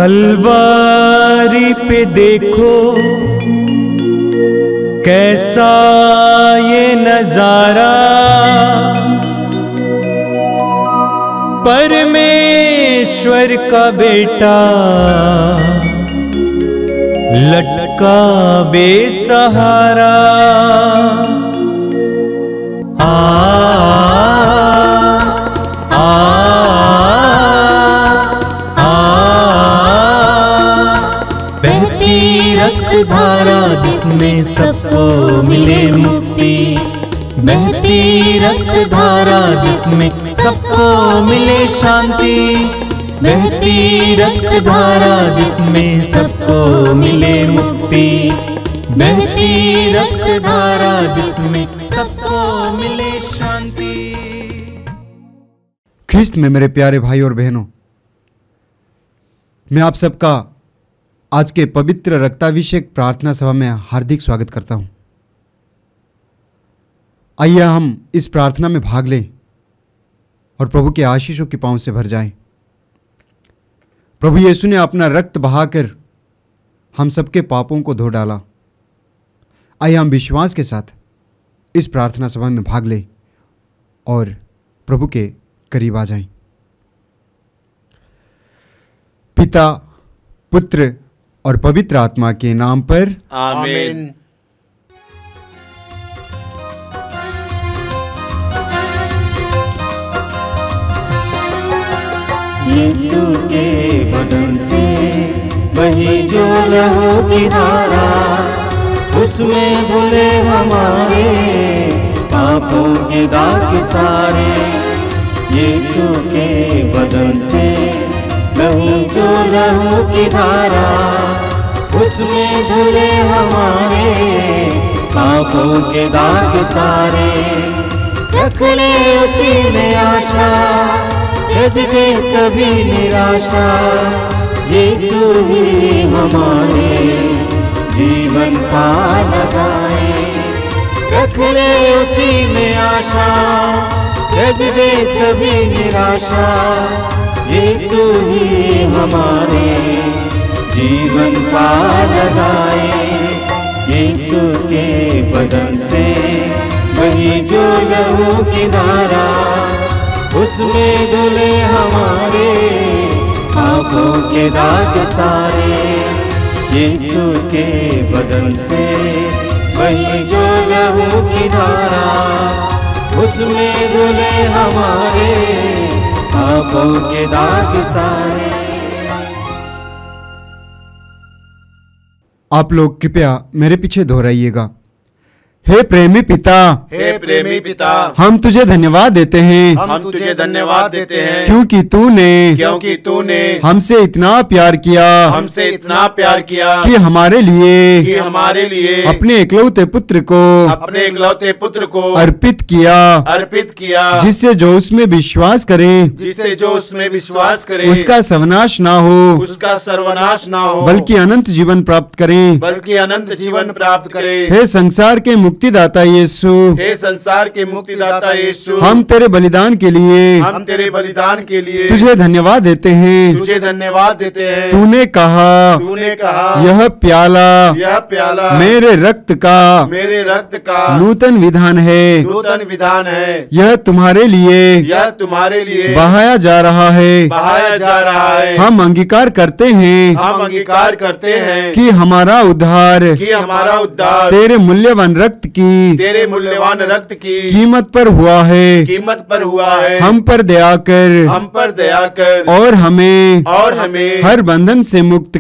कलवारी पे देखो कैसा ये नजारा, परमेश्वर का बेटा लटका बेसहारा। धारा जिसमें सबको मिले मुक्ति, बहती रक्त धारा जिसमें सबको मिले शांति, बहती रक्त धारा जिसमें सबको मिले मुक्ति, बहती रक्त धारा जिसमें सबको मिले शांति। ख्रिस्त में मेरे प्यारे भाई और बहनों, मैं आप सबका आज के पवित्र रक्ताभिषेक प्रार्थना सभा में हार्दिक स्वागत करता हूं। आइए हम इस प्रार्थना में भाग लें और प्रभु के आशीषों की पांव से भर जाएं। प्रभु यीशु ने अपना रक्त बहाकर हम सबके पापों को धो डाला। आइए हम विश्वास के साथ इस प्रार्थना सभा में भाग लें और प्रभु के करीब आ जाएं। पिता, पुत्र और पवित्र आत्मा के नाम पर आमीन। यीशु के बदन से वही जो लहू की धारा, उसमें धुले हमारे पापों के दाग सारे। यीशु के बदन से वही जो लहू की धारा, उसमें धुले हमारे पापों के दाग सारे। रख ले उसी में आशा, त्यज दे सभी निराशा, यीशु ही हमारे जीवन पार लगाए। रख ले उसी में आशा, त्यज दे सभी निराशा, यीशु ही हमारे जीवन पार लगाए। यीशु के बदन से वही जो लहू की धारा, उसमें धुले हमारे पापों के दाग सारे। यीशु के बदन से वही जो लहू की धारा, उसमें धुले हमारे पापों के दाग सारे। आप लोग कृपया मेरे पीछे दोहराइएगा। हे प्रेमी पिता, हे प्रेमी पिता, हम तुझे धन्यवाद देते हैं, हम तुझे धन्यवाद देते हैं, क्योंकि तूने हमसे इतना प्यार किया, हमसे इतना प्यार किया कि हमारे लिए अपने इकलौते पुत्र को अर्पित किया, जिससे जो उसमें विश्वास करे उसका सर्वनाश ना हो, बल्कि अनंत जीवन प्राप्त करे। हे संसार के मुक्तिदाता यीशु, हम तेरे बलिदान के लिए तुझे धन्यवाद देते हैं। तूने कहा यह प्याला मेरे रक्त का नूतन विधान है, यह तुम्हारे लिए बहाया जा रहा है। हम अंगीकार करते हैं कि हमारा उद्धार तेरे मूल्यवान रक्त की कीमत पर हुआ है। हम पर दया कर और हमें हर बंधन से मुक्त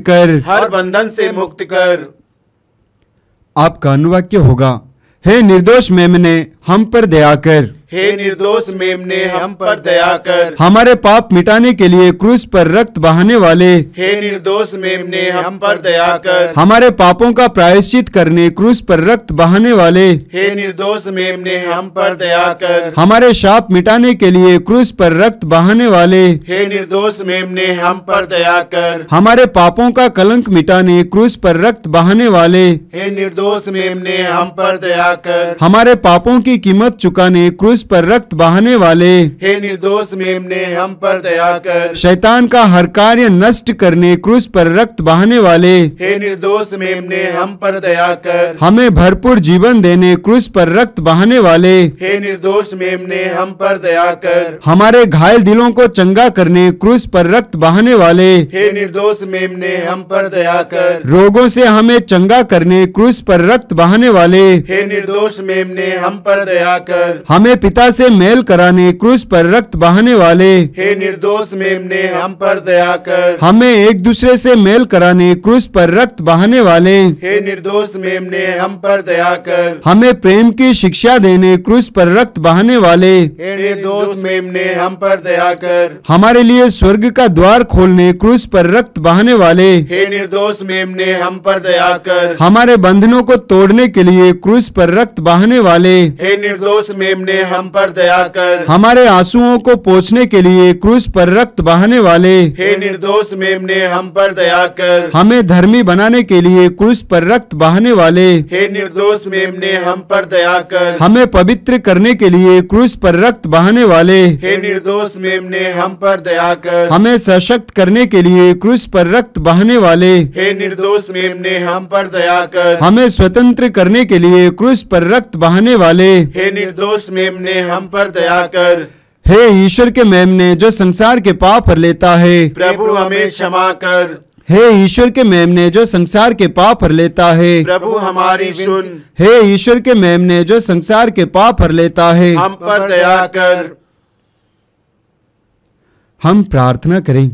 कर। आपका अनुवाक्य होगा, हे निर्दोष मेमने हम पर दया कर। हे निर्दोष मेमने हम पर दया कर। हमारे पाप मिटाने के लिए क्रूस पर रक्त बहाने वाले हे निर्दोष मेमने हम पर दया कर। हमारे पापों का प्रायश्चित करने क्रूस पर रक्त बहाने वाले हे निर्दोष मेमने हम पर दया कर। हमारे शाप मिटाने के लिए क्रूस पर रक्त बहाने वाले हे निर्दोष मेमने हम पर दया कर। हमारे पापों का कलंक मिटाने क्रूस पर रक्त बहाने वाले हे निर्दोष मेमने हम पर दया कर। हमारे पापों की कीमत चुकाने क्रूस क्रूस पर रक्त बहाने वाले, हे निर्दोष मेमने हम पर दया कर। शैतान का हर कार्य नष्ट करने क्रूस पर रक्त बहाने वाले, हे निर्दोष मेमने हम पर दया कर। हमें भरपूर जीवन देने क्रूस पर रक्त बहाने वाले, हे निर्दोष मेमने हम पर दया कर। हमारे घायल दिलों को चंगा करने क्रूस पर रक्त बहाने वाले, हे निर्दोष मेमने हम पर दया कर। रोगों से हमें चंगा करने क्रूस पर रक्त बहाने वाले, हे निर्दोष मेमने हम पर दया कर। हमें पिता से मेल कराने क्रूस पर रक्त बहाने वाले, हे निर्दोष मेमने हम पर दया कर। हमें एक दूसरे से मेल कराने क्रूस पर रक्त बहाने वाले, हे निर्दोष मेमने हम पर दया कर। हमें प्रेम की शिक्षा देने क्रूस पर रक्त बहाने वाले, हे निर्दोष मेमने हम पर दया कर। हमारे लिए स्वर्ग का द्वार खोलने क्रूस पर रक्त बहाने वाले, हे निर्दोष मेमने हम पर दया कर। हमारे बंधनों को तोड़ने के लिए क्रूस पर रक्त बहाने वाले, हे निर्दोष मेमने हम पर दया कर। हमारे आंसुओं को पोंछने के लिए क्रूस पर रक्त बहाने वाले, हे निर्दोष मेमने हम पर दया कर। हमें धर्मी बनाने के लिए क्रूस पर रक्त बहाने वाले, हे निर्दोष मेमने हम पर दया कर। हमें पवित्र करने के लिए क्रूस पर रक्त बहाने वाले, हे निर्दोष मेमने हम पर दया कर। हमें सशक्त करने के लिए क्रूस पर रक्त बहाने वाले, हे निर्दोष मेमने हम पर दया कर। हमें स्वतंत्र करने के लिए क्रूस पर रक्त बहाने वाले, हे निर्दोष मेमने हम पर दया कर। हे ईश्वर के मेमने जो संसार के पाप हर लेता है, प्रभु हमें क्षमा कर। हे ईश्वर के मेमने जो संसार के पाप हर लेता है, प्रभु हमारी सुन। हे ईश्वर के मेमने जो संसार के पाप हर लेता है, हम पर दया कर। हम प्रार्थना करें।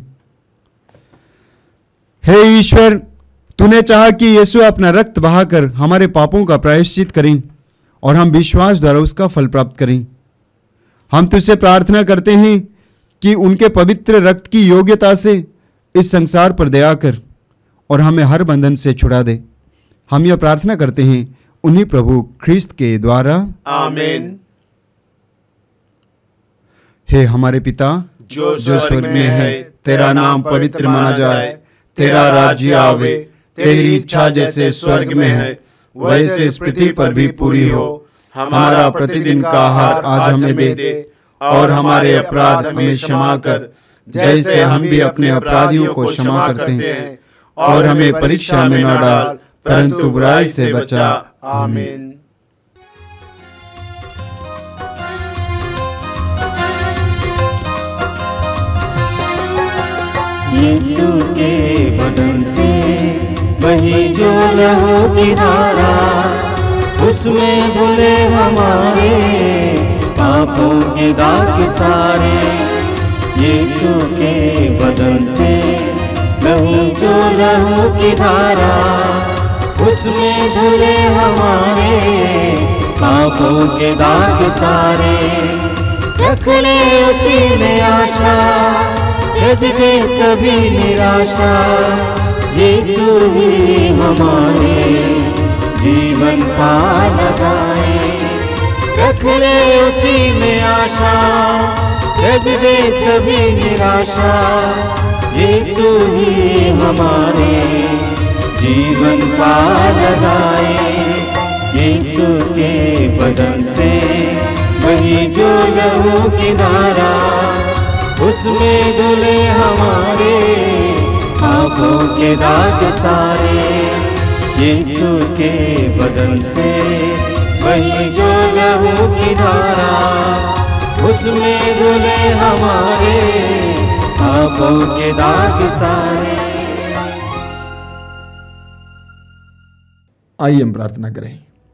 हे ईश्वर, तूने चाहा कि यीशु अपना रक्त बहाकर हमारे पापों का प्रायश्चित करें और हम विश्वास द्वारा उसका फल प्राप्त करें। हम तुझसे प्रार्थना करते हैं कि उनके पवित्र रक्त की योग्यता से इस संसार पर दया कर और हमें हर बंधन से छुड़ा दे। हम यह प्रार्थना करते हैं उन्हीं प्रभु ख्रिस्त के द्वारा, आमीन। हे हमारे पिता जो स्वर्ग में है, तेरा नाम पवित्र माना जाए, तेरा राज्य आवे, तेरी इच्छा जैसे स्वर्ग में है वैसे इस पृथ्वी पर भी पूरी हो। हमारा प्रतिदिन का आहार आज हमें दे, और हमारे अपराध हमें क्षमा कर जैसे हम भी अपने अपराधियों को क्षमा करते हैं, और हमें परीक्षा में न डाल परंतु बुराई से बचा। आमीन। यीशु के बदन से वही जो लहू की धारा, उसमें धुले हमारे पापों के दाग सारे। यीशु के बदन से वही जो लहू की धारा, उसमें धुले हमारे पापों के दाग सारे। रख ले उसी में आशा, त्यज दे सभी निराशा। यीशु ही हमारे जीवन पार लगाए। रख ले उसी में आशा, त्यज दे सभी निराशा। यीशु ही हमारे जीवन पार लगाए। यीशु के बदन से वही जो लहू की धारा, उसमें धुले हमारे पापों के दाग सारे। यीशु के बदन से वही जो लहू की धारा, उसमें धुले हमारे पापों के दाग सारे। आइए हम प्रार्थना करें।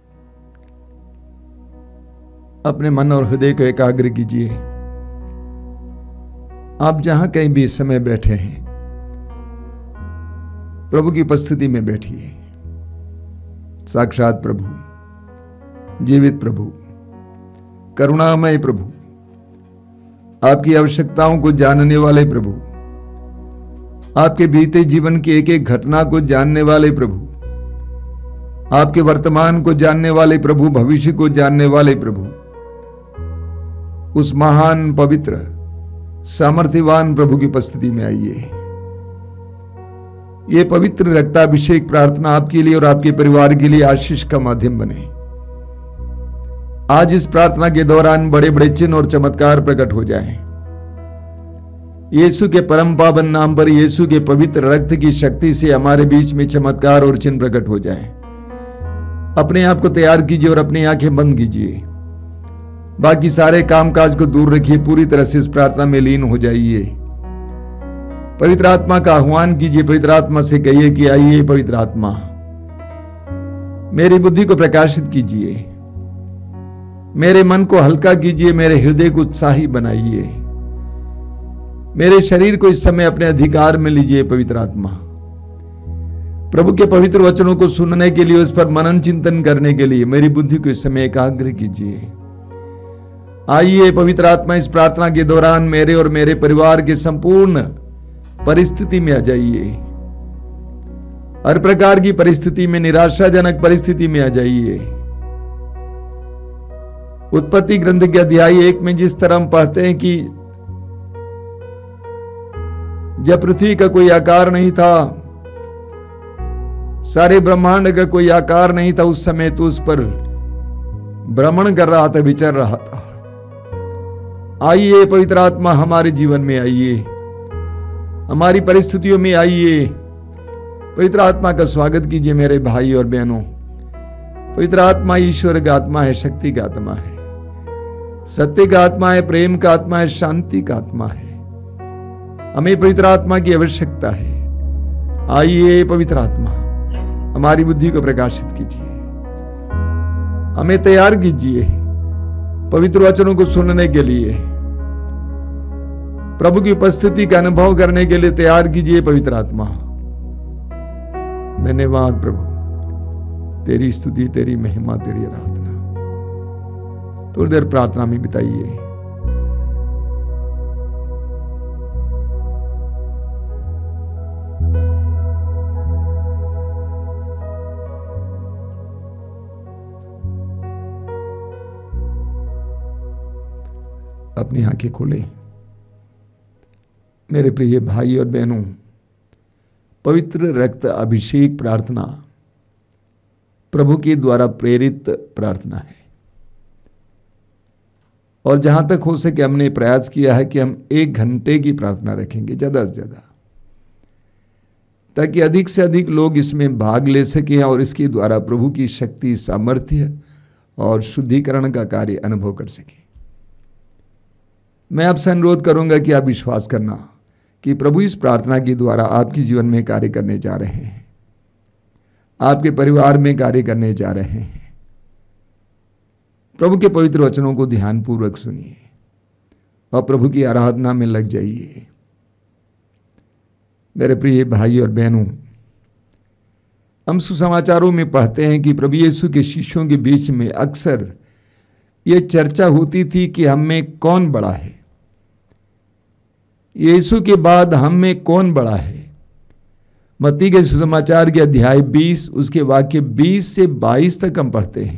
अपने मन और हृदय को एकाग्र कीजिए। आप जहां कहीं भी इस समय बैठे हैं, प्रभु की उपस्थिति में बैठिए। साक्षात प्रभु, जीवित प्रभु, करुणामय प्रभु, आपकी आवश्यकताओं को जानने वाले प्रभु, आपके बीते जीवन की एक एक घटना को जानने वाले प्रभु, आपके वर्तमान को जानने वाले प्रभु, भविष्य को जानने वाले प्रभु, उस महान पवित्र सामर्थ्यवान प्रभु की उपस्थिति में आइए। ये पवित्र रक्ताभिषेक प्रार्थना आपके लिए और आपके परिवार के लिए आशीष का माध्यम बने। आज इस प्रार्थना के दौरान बड़े बड़े चिन्ह और चमत्कार प्रकट हो जाएं। यीशु के परम पावन नाम पर, यीशु के पवित्र रक्त की शक्ति से हमारे बीच में चमत्कार और चिन्ह प्रकट हो जाएं। अपने आप को तैयार कीजिए और अपनी आंखें बंद कीजिए। बाकी सारे कामकाज को दूर रखिए, पूरी तरह से इस प्रार्थना में लीन हो जाइए। पवित्र आत्मा का आह्वान कीजिए। पवित्र आत्मा से कहिए कि आइए पवित्र आत्मा, मेरी बुद्धि को प्रकाशित कीजिए, मेरे मन को हल्का कीजिए, मेरे हृदय को उत्साही बनाइए, मेरे शरीर को इस समय अपने अधिकार में लीजिए। पवित्र आत्मा, प्रभु के पवित्र वचनों को सुनने के लिए, उस पर मनन चिंतन करने के लिए मेरी बुद्धि को इस समय एकाग्र कीजिए। आइए पवित्र आत्मा, इस प्रार्थना के दौरान मेरे और मेरे परिवार के संपूर्ण परिस्थिति में आ जाइए। हर प्रकार की परिस्थिति में, निराशाजनक परिस्थिति में आ जाइए। उत्पत्ति ग्रंथ के अध्याय 1 में जिस तरह हम पढ़ते हैं कि जब पृथ्वी का कोई आकार नहीं था, सारे ब्रह्मांड का कोई आकार नहीं था, उस समय तो उस पर भ्रमण कर रहा था, विचर रहा था। आइए पवित्र आत्मा, हमारे जीवन में आइए, हमारी परिस्थितियों में आइए। पवित्र आत्मा का स्वागत कीजिए मेरे भाई और बहनों। पवित्र आत्मा ईश्वर का आत्मा है, शक्ति का आत्मा है, सत्य का आत्मा है, प्रेम का आत्मा है, शांति का आत्मा है। हमें पवित्र आत्मा की आवश्यकता है। आइए पवित्र आत्मा, हमारी बुद्धि को प्रकाशित कीजिए, हमें तैयार कीजिए पवित्र वचनों को सुनने के लिए, प्रभु की उपस्थिति का अनुभव करने के लिए तैयार कीजिए पवित्र आत्मा। धन्यवाद प्रभु, तेरी स्तुति, तेरी महिमा, तेरी आराधना। थोड़ी देर प्रार्थना में बिताइए। अपनी आंखें खोलें। मेरे प्रिय भाई और बहनों, पवित्र रक्त अभिषेक प्रार्थना प्रभु के द्वारा प्रेरित प्रार्थना है। और जहां तक हो सके हमने प्रयास किया है कि हम 1 घंटे की प्रार्थना रखेंगे, ज्यादा से ज्यादा, ताकि अधिक से अधिक लोग इसमें भाग ले सकें और इसके द्वारा प्रभु की शक्ति, सामर्थ्य और शुद्धिकरण का कार्य अनुभव कर सकें। मैं आपसे अनुरोध करूंगा कि आप विश्वास करना कि प्रभु इस प्रार्थना के द्वारा आपके जीवन में कार्य करने जा रहे हैं, आपके परिवार में कार्य करने जा रहे हैं। प्रभु के पवित्र वचनों को ध्यानपूर्वक सुनिए और प्रभु की आराधना में लग जाइए। मेरे प्रिय भाई और बहनों, हम सुसमाचारों में पढ़ते हैं कि प्रभु यीशु के शिष्यों के बीच में अक्सर ये चर्चा होती थी कि हम में कौन बड़ा है, यीशु के बाद हम में कौन बड़ा है। मत्ती के सुसमाचार के अध्याय 20 उसके वाक्य 20 से 22 तक हम पढ़ते हैं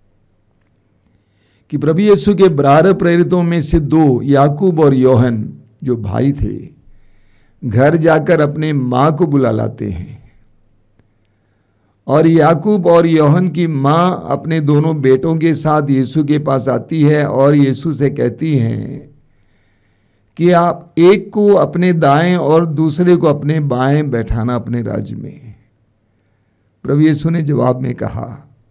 कि प्रभु यीशु के 12 प्रेरितों में से 2 याकूब और योहन जो भाई थे, घर जाकर अपने मां को बुला लाते हैं। और याकूब और योहन की मां अपने दोनों बेटों के साथ यीशु के पास आती है और यीशु से कहती हैं कि आप एक को अपने दाएं और दूसरे को अपने बाएं बैठाना अपने राज्य में। प्रभु यीशु ने जवाब में कहा,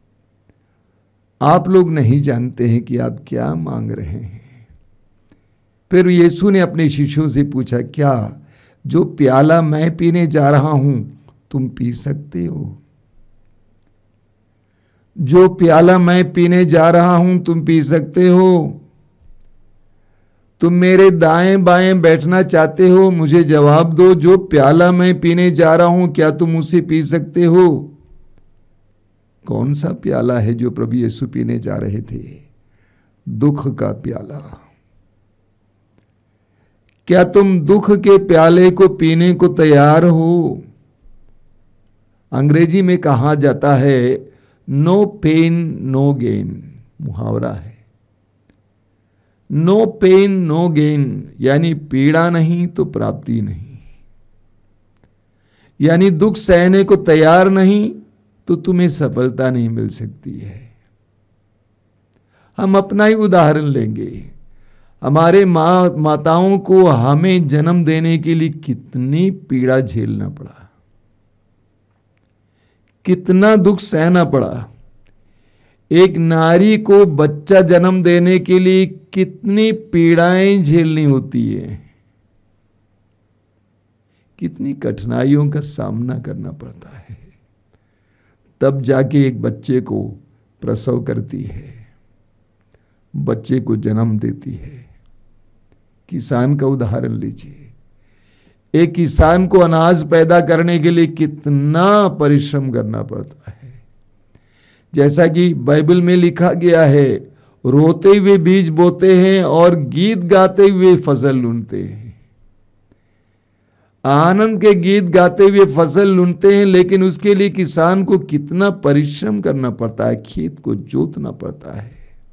आप लोग नहीं जानते हैं कि आप क्या मांग रहे हैं। फिर यीशु ने अपने शिष्यों से पूछा, क्या जो प्याला मैं पीने जा रहा हूं तुम पी सकते हो? जो प्याला मैं पीने जा रहा हूं तुम पी सकते हो? तुम मेरे दाएं बाएं बैठना चाहते हो? मुझे जवाब दो, जो प्याला मैं पीने जा रहा हूं क्या तुम उसे पी सकते हो? कौन सा प्याला है जो प्रभु यीशु पीने जा रहे थे? दुख का प्याला। क्या तुम दुख के प्याले को पीने को तैयार हो? अंग्रेजी में कहा जाता है नो पेन नो गेन, मुहावरा है। नो पेन नो गेन यानी पीड़ा नहीं तो प्राप्ति नहीं, यानी दुख सहने को तैयार नहीं तो तुम्हें सफलता नहीं मिल सकती है। हम अपना ही उदाहरण लेंगे। हमारे माताओं को हमें जन्म देने के लिए कितनी पीड़ा झेलना पड़ा, कितना दुख सहना पड़ा। एक नारी को बच्चा जन्म देने के लिए कितनी पीड़ाएं झेलनी होती है, कितनी कठिनाइयों का सामना करना पड़ता है, तब जाके एक बच्चे को प्रसव करती है, बच्चे को जन्म देती है। किसान का उदाहरण लीजिए, एक किसान को अनाज पैदा करने के लिए कितना परिश्रम करना पड़ता है। जैसा कि बाइबल में लिखा गया है, रोते हुए बीज बोते हैं और गीत गाते हुए फसल लूनते हैं। आनंद के गीत गाते हुए फसल लूनते हैं, लेकिन उसके लिए किसान को कितना परिश्रम करना पड़ता है। खेत को जोतना पड़ता है,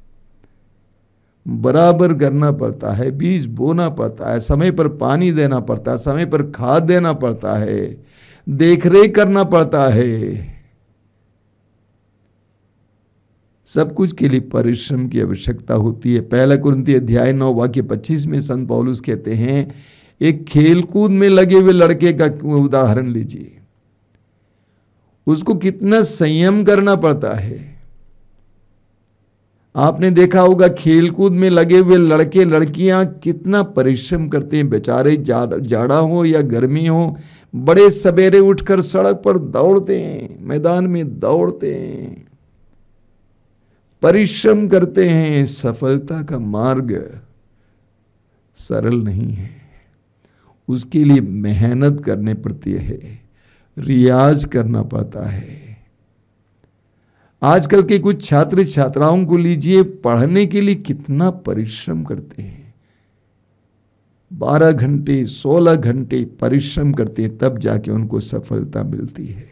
बराबर करना पड़ता है, बीज बोना पड़ता है, समय पर पानी देना पड़ता है, समय पर खाद देना पड़ता है, देखरेख करना पड़ता है। सब कुछ के लिए परिश्रम की आवश्यकता होती है। पहला कुरिन्थी अध्याय 9 वाक्य 25 में संत पौलुस कहते हैं, एक खेलकूद में लगे हुए लड़के का उदाहरण लीजिए, उसको कितना संयम करना पड़ता है। आपने देखा होगा खेलकूद में लगे हुए लड़के लड़कियां कितना परिश्रम करते हैं बेचारे, जाड़ा हो या गर्मी हो, बड़े सवेरे उठकर सड़क पर दौड़ते हैं, मैदान में दौड़ते हैं, परिश्रम करते हैं। सफलता का मार्ग सरल नहीं है, उसके लिए मेहनत करने पड़ती है, रियाज करना पड़ता है। आजकल के कुछ छात्र छात्राओं को लीजिए, पढ़ने के लिए कितना परिश्रम करते हैं, 12 घंटे 16 घंटे परिश्रम करते हैं, तब जाके उनको सफलता मिलती है।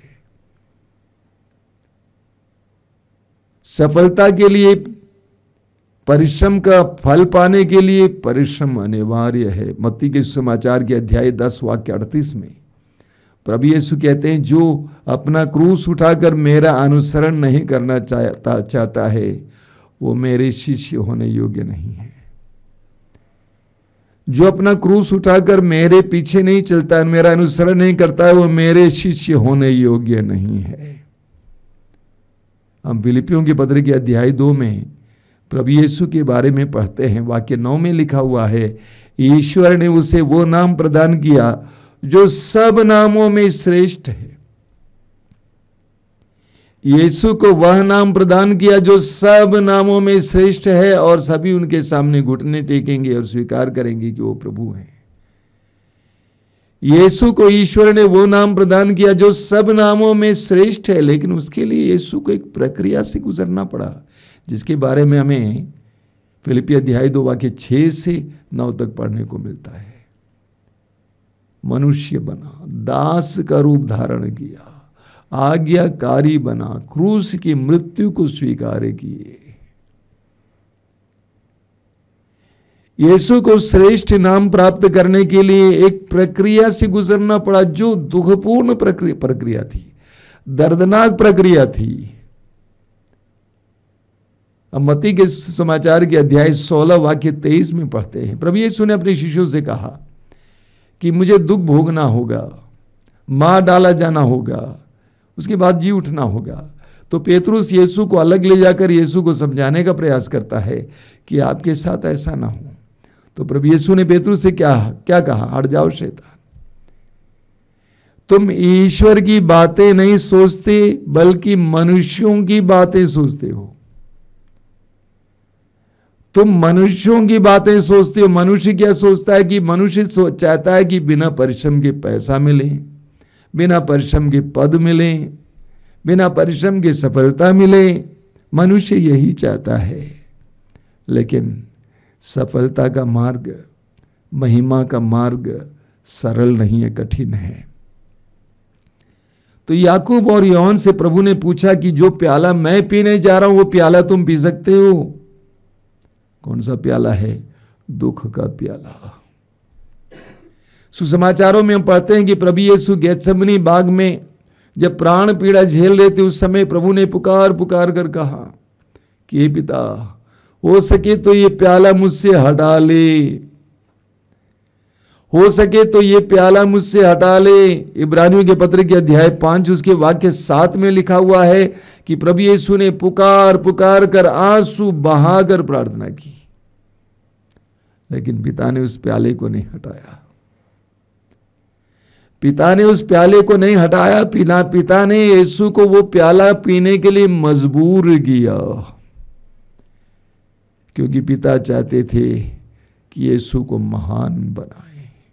सफलता के लिए, परिश्रम का फल पाने के लिए परिश्रम अनिवार्य है। मत्ती के सुसमाचार के अध्याय 10 वाक्य 38 में प्रभु यीशु कहते हैं, जो अपना क्रूस उठाकर मेरा अनुसरण नहीं करना चाहता है, वो मेरे शिष्य होने योग्य नहीं है। जो अपना क्रूस उठाकर मेरे पीछे नहीं चलता है, मेरा अनुसरण नहीं करता है, वो मेरे शिष्य होने योग्य नहीं है। हम फिलिपियों के पत्र के अध्याय 2 में प्रभु यीशु के बारे में पढ़ते हैं। वाक्य 9 में लिखा हुआ है, ईश्वर ने उसे वो नाम प्रदान किया जो सब नामों में श्रेष्ठ है। यीशु को वह नाम प्रदान किया जो सब नामों में श्रेष्ठ है, और सभी उनके सामने घुटने टेकेंगे और स्वीकार करेंगे कि वो प्रभु हैं। यीशु को ईश्वर ने वो नाम प्रदान किया जो सब नामों में श्रेष्ठ है, लेकिन उसके लिए यीशु को एक प्रक्रिया से गुजरना पड़ा, जिसके बारे में हमें फिलिपी अध्याय 2 वाक्य 6 से 9 तक पढ़ने को मिलता है। मनुष्य बना, दास का रूप धारण किया, आज्ञाकारी बना, क्रूस की मृत्यु को स्वीकार किए। यीशु को श्रेष्ठ नाम प्राप्त करने के लिए एक प्रक्रिया से गुजरना पड़ा, जो दुखपूर्ण प्रक्रिया थी, दर्दनाक प्रक्रिया थी। अब मत्ती के समाचार के अध्याय 16 वाक्य 23 में पढ़ते हैं, प्रभु यीशु ने अपने शिष्यों से कहा कि मुझे दुख भोगना होगा, मार डाला जाना होगा, उसके बाद जी उठना होगा। तो पेतरुस यीशु को अलग ले जाकर यीशु को समझाने का प्रयास करता है कि आपके साथ ऐसा ना हो। तो प्रभु यीशु ने पेतरुस से क्या कहा, हट जाओ शैतान, तुम ईश्वर की बातें नहीं सोचते बल्कि मनुष्यों की बातें सोचते हो। तुम मनुष्यों की बातें सोचते हो। मनुष्य क्या सोचता है कि मनुष्य चाहता है कि बिना परिश्रम के पैसा मिले, बिना परिश्रम के पद मिले, बिना परिश्रम के सफलता मिले। मनुष्य यही चाहता है, लेकिन सफलता का मार्ग, महिमा का मार्ग सरल नहीं है, कठिन है। तो याकूब और यूहन्ना से प्रभु ने पूछा कि जो प्याला मैं पीने जा रहा हूं वो प्याला तुम पी सकते हो? कौन सा प्याला है? दुख का प्याला। सुसमाचारों में हम पढ़ते हैं कि प्रभु यीशु गेत्सेमनी बाग में जब प्राण पीड़ा झेल रहे थे, उस समय प्रभु ने पुकार पुकार कर कहा कि हे पिता, हो सके तो ये प्याला मुझसे हटा ले, हो सके तो ये प्याला मुझसे हटा ले। इब्रानियों के पत्र के अध्याय 5 उसके वाक्य 7 में लिखा हुआ है कि प्रभु यीशु ने पुकार पुकार कर आंसू बहाकर प्रार्थना की, लेकिन पिता ने उस प्याले को नहीं हटाया। पिता ने उस प्याले को नहीं हटाया। पिता ने यीशु को वो प्याला पीने के लिए मजबूर किया, क्योंकि पिता चाहते थे कि यीशु को महान बनाए।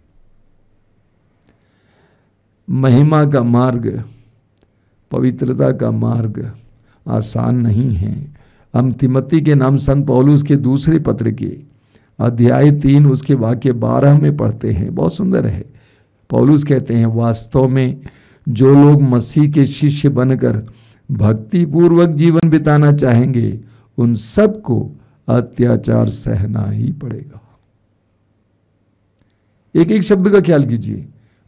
महिमा का मार्ग, पवित्रता का मार्ग आसान नहीं है। हम तिमोथी के नाम संत पौलुस के दूसरे पत्र के अध्याय 3 उसके वाक्य 12 में पढ़ते हैं, बहुत सुंदर है। पौलुस कहते हैं, वास्तव में जो लोग मसीह के शिष्य बनकर भक्ति पूर्वक जीवन बिताना चाहेंगे उन सबको अत्याचार सहना ही पड़ेगा। एक एक शब्द का ख्याल कीजिए।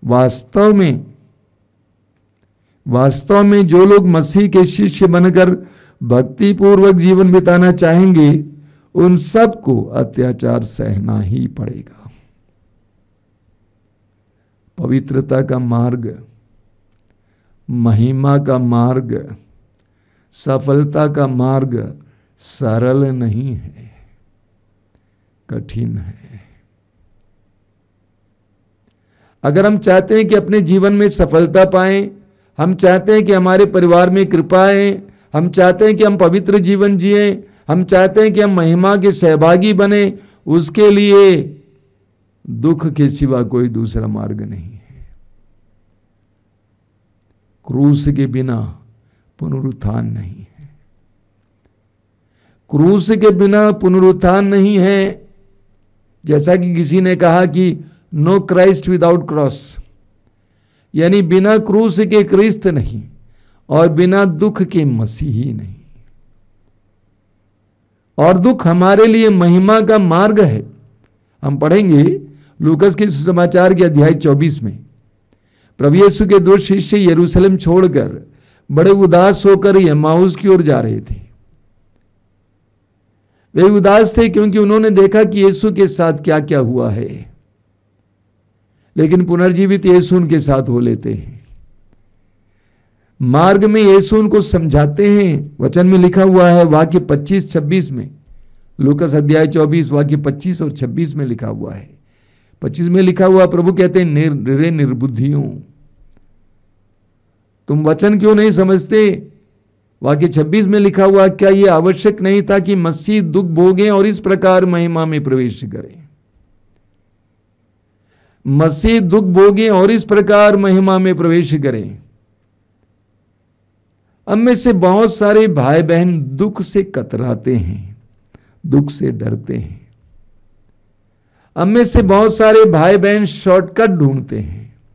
वास्तव में जो लोग मसीह के शिष्य बनकर भक्ति पूर्वक जीवन बिताना चाहेंगे उन सबको अत्याचार सहना ही पड़ेगा। पवित्रता का मार्ग, महिमा का मार्ग, सफलता का मार्ग सरल नहीं है, कठिन है। अगर हम चाहते हैं कि अपने जीवन में सफलता पाएं, हम चाहते हैं कि हमारे परिवार में कृपा आए, हम चाहते हैं कि हम पवित्र जीवन जिए, हम चाहते हैं कि हम महिमा के सहभागी बने, उसके लिए दुख के सिवा कोई दूसरा मार्ग नहीं है। क्रूस के बिना पुनरुत्थान नहीं है। क्रूस के बिना पुनरुत्थान नहीं है। जैसा कि किसी ने कहा कि नो क्राइस्ट विदाउट क्रॉस, यानी बिना क्रूस के क्रिस्त नहीं और बिना दुख के मसीही नहीं। और दुख हमारे लिए महिमा का मार्ग है। हम पढ़ेंगे लूकस के सुसमाचार के अध्याय 24 में प्रभु यीशु के 2 शिष्य यरूशलेम छोड़कर बड़े उदास होकर एम्माउस की ओर जा रहे थे। वे उदास थे क्योंकि उन्होंने देखा कि यीशु के साथ क्या क्या हुआ है, लेकिन पुनर्जीवित यीशु उनके साथ हो लेते हैं। मार्ग में यीशु उनको समझाते हैं। वचन में लिखा हुआ है वाक्य 25-26 में, लूकस अध्याय 24 वाक्य 25 और 26 में लिखा हुआ है। 25 में लिखा हुआ, प्रभु कहते हैं, रे निर्बुद्धियों, तुम वचन क्यों नहीं समझते। वाक्य 26 में लिखा हुआ, क्या यह आवश्यक नहीं था कि मसीह दुख भोगें और इस प्रकार महिमा में प्रवेश करें। मसीह दुख भोगें और इस प्रकार महिमा में प्रवेश करें। हम में से बहुत सारे भाई बहन दुख से कतराते हैं, दुख से डरते हैं। हम में से बहुत सारे भाई बहन शॉर्टकट ढूंढते हैं।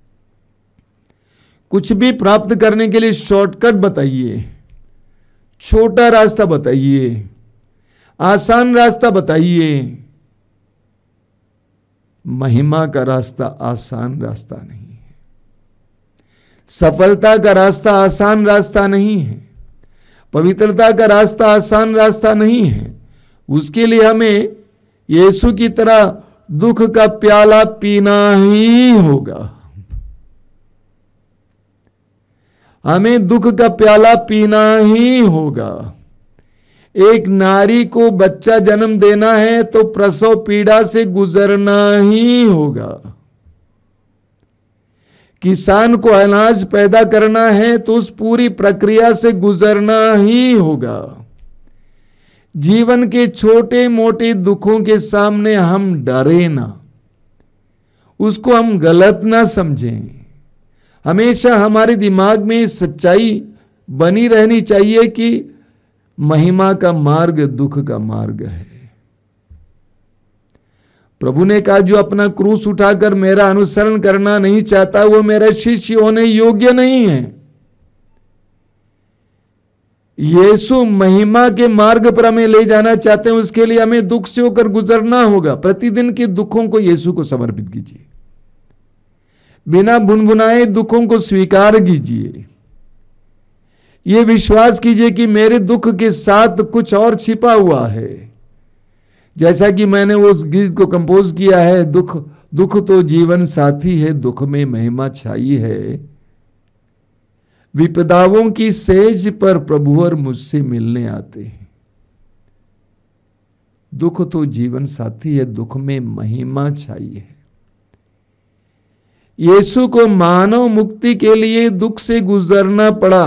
कुछ भी प्राप्त करने के लिए शॉर्टकट बताइए, छोटा रास्ता बताइए, आसान रास्ता बताइए। महिमा का रास्ता आसान रास्ता नहीं है। सफलता का रास्ता आसान रास्ता नहीं है। पवित्रता का रास्ता आसान रास्ता नहीं है। उसके लिए हमें यीशु की तरह दुख का प्याला पीना ही होगा। हमें दुख का प्याला पीना ही होगा। एक नारी को बच्चा जन्म देना है तो प्रसव पीड़ा से गुजरना ही होगा। किसान को अनाज पैदा करना है तो उस पूरी प्रक्रिया से गुजरना ही होगा। जीवन के छोटे मोटे दुखों के सामने हम डरे ना, उसको हम गलत ना समझें। हमेशा हमारे दिमाग में सच्चाई बनी रहनी चाहिए कि महिमा का मार्ग दुख का मार्ग है। प्रभु ने कहा, जो अपना क्रूस उठाकर मेरा अनुसरण करना नहीं चाहता वो मेरा शिष्य होने योग्य नहीं है। यीशु महिमा के मार्ग पर हमें ले जाना चाहते हैं, उसके लिए हमें दुख से होकर गुजरना होगा। प्रतिदिन के दुखों को यीशु को समर्पित कीजिए, बिना भुनभुनाए दुखों को स्वीकार कीजिए। ये विश्वास कीजिए कि मेरे दुख के साथ कुछ और छिपा हुआ है, जैसा कि मैंने उस गीत को कंपोज किया है, दुख दुख तो जीवन साथी है, दुख में महिमा छाई है, विपदाओं की सेज पर प्रभु और मुझसे मिलने आते हैं। दुख तो जीवन साथी है, दुख में महिमा छाई है। यीशु को मानव मुक्ति के लिए दुख से गुजरना पड़ा।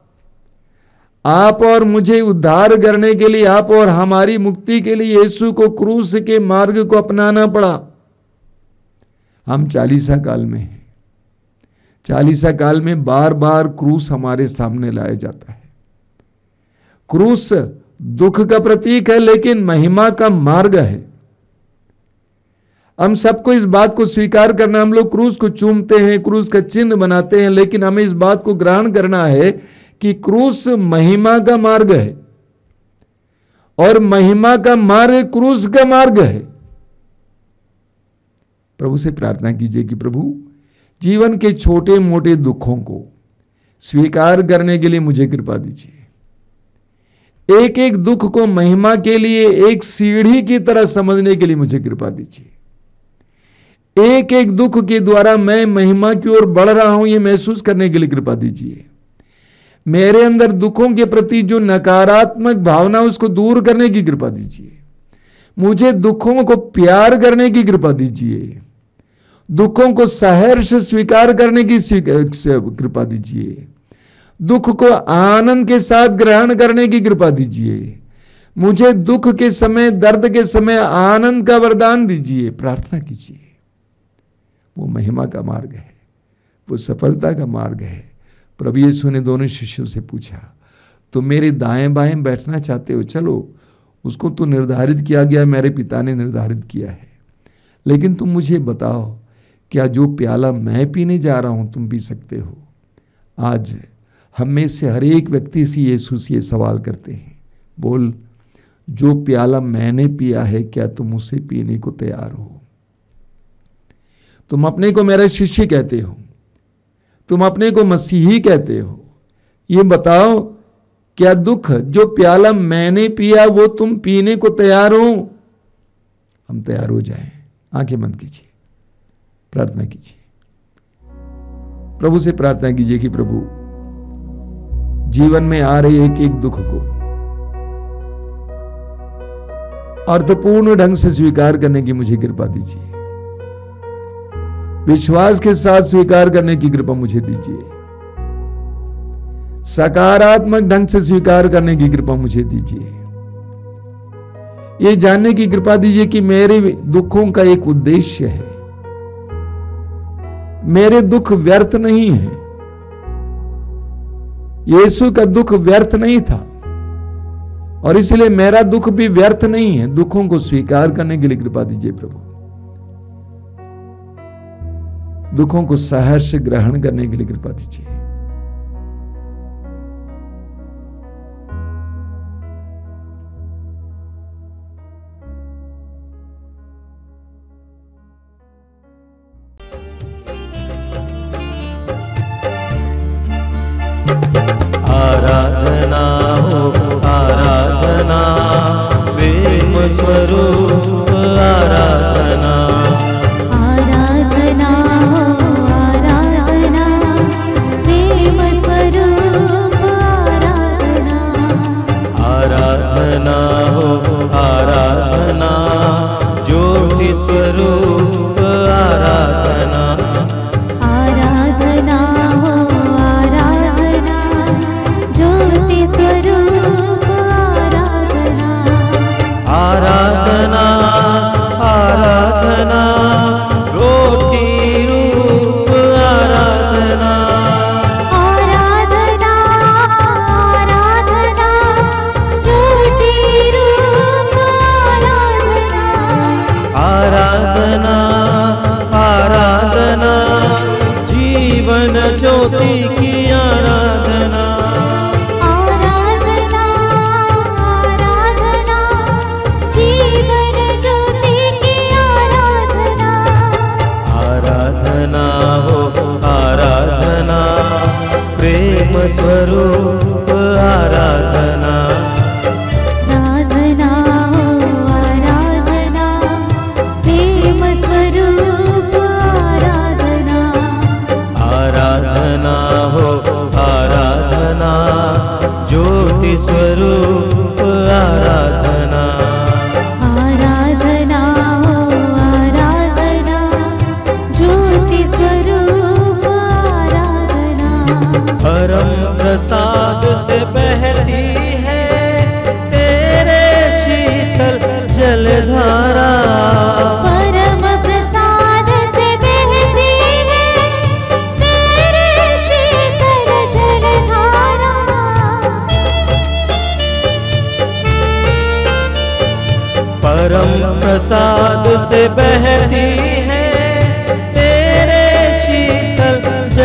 आप और मुझे उद्धार करने के लिए, आप और हमारी मुक्ति के लिए यीशु को क्रूस के मार्ग को अपनाना पड़ा। हम चालीसा काल में हैं। चालीसा काल में बार बार क्रूस हमारे सामने लाया जाता है। क्रूस दुख का प्रतीक है, लेकिन महिमा का मार्ग है। हम सबको इस बात को स्वीकार करना, हम लोग क्रूस को चूमते हैं, क्रूस का चिन्ह बनाते हैं, लेकिन हमें इस बात को ग्रहण करना है कि क्रूस महिमा का मार्ग है और महिमा का मार्ग क्रूस का मार्ग है। प्रभु से प्रार्थना कीजिए कि प्रभु जीवन के छोटे मोटे दुखों को स्वीकार करने के लिए मुझे कृपा दीजिए। एक एक दुख को महिमा के लिए एक सीढ़ी की तरह समझने के लिए मुझे कृपा दीजिए। एक एक दुख के द्वारा मैं महिमा की ओर बढ़ रहा हूं, यह महसूस करने के लिए कृपा दीजिए। मेरे अंदर दुखों के प्रति जो नकारात्मक भावना उसको दूर करने की कृपा दीजिए। मुझे दुखों को प्यार करने की कृपा दीजिए। दुखों को सहर्ष स्वीकार करने की कृपा दीजिए। दुख को आनंद के साथ ग्रहण करने की कृपा दीजिए। मुझे दुख के समय, दर्द के समय आनंद का वरदान दीजिए। प्रार्थना कीजिए। वो महिमा का मार्ग है, वो सफलता का मार्ग है। प्रभु यीशु ने दोनों शिष्यों से पूछा, तो मेरे दाएं बाएं बैठना चाहते हो? चलो, उसको तो निर्धारित किया गया, मेरे पिता ने निर्धारित किया है, लेकिन तुम मुझे बताओ, क्या जो प्याला मैं पीने जा रहा हूं तुम पी सकते हो? आज हम में से हर एक व्यक्ति से यीशु से सवाल करते हैं, बोल, जो प्याला मैंने पिया है क्या तुम उसे पीने को तैयार हो? तुम अपने को मेरा शिष्य कहते हो, तुम अपने को मसीही कहते हो। ये बताओ, क्या दुख जो प्याला मैंने पिया वो तुम पीने को तैयार हो? हम तैयार हो जाएं। आंखें बंद कीजिए, प्रार्थना कीजिए। प्रभु से प्रार्थना कीजिए कि प्रभु जीवन में आ रहे एक एक दुख को अर्थपूर्ण ढंग से स्वीकार करने की मुझे कृपा दीजिए। विश्वास के साथ स्वीकार करने की कृपा मुझे दीजिए। सकारात्मक ढंग से स्वीकार करने की कृपा मुझे दीजिए। ये जानने की कृपा दीजिए कि मेरे दुखों का एक उद्देश्य है। मेरे दुख व्यर्थ नहीं है। यीशु का दुख व्यर्थ नहीं था और इसलिए मेरा दुख भी व्यर्थ नहीं है। दुखों को स्वीकार करने के लिए कृपा दीजिए प्रभु। दुखों को सहर्ष ग्रहण करने के लिए कृपा दीजिए। आराधना हो आराधना, प्रेम स्वरूप आराधना। आराधना हो आराधना, प्रेम स्वरूप आराधना। आराधना हो आराधना, ज्योति स्वरूप आराधना। आराधना हो आराधना, ज्योति स्वरूप आराधना। आराधना आराधना, रोटी रूप आराधना। आराधना आराधना, रोटी रूप आराधना। आराधना आराधना, जीवन ज्योति की आराधना। आराधना आराधना, जीवन ज्योति की आराधना। आराधना हो आराधना, प्रेम स्वरूप आराधना। आराधना हो आराधना,